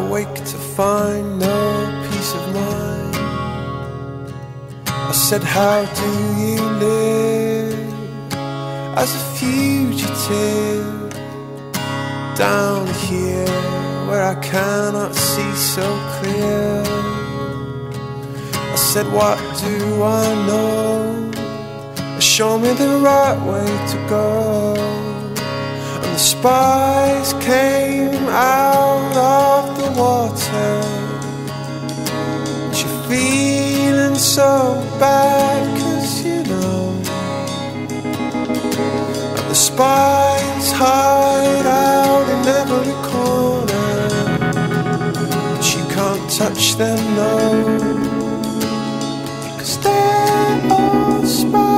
awake to find no peace of mind. I said, how do you live as a fugitive down here where I cannot see so clear? I said, what do I know? Show me the right way to go. And the spies came out of the water. And you're feeling so bad, 'cause you know. And the spies hide out in every corner, but you can't touch them, no, 'cause they're all spies.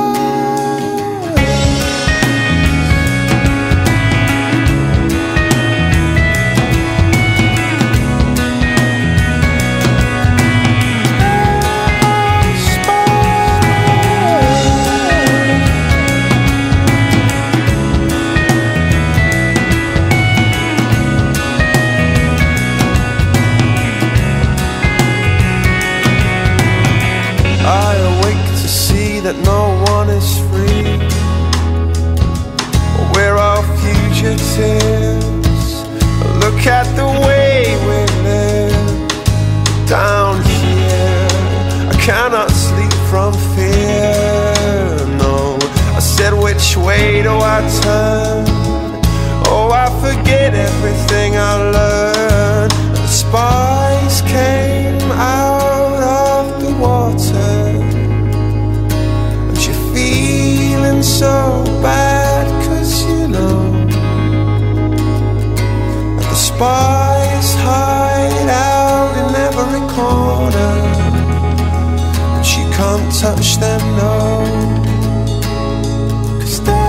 That no one is free. We're all fugitives. Look at the way we live down here. I cannot sleep from fear, no. I said, which way do I turn? Oh, I forget everything I learned. The spies came out of the water. So bad, 'cause you know that the spies hide out in every corner, but you can't touch them, no, 'cause they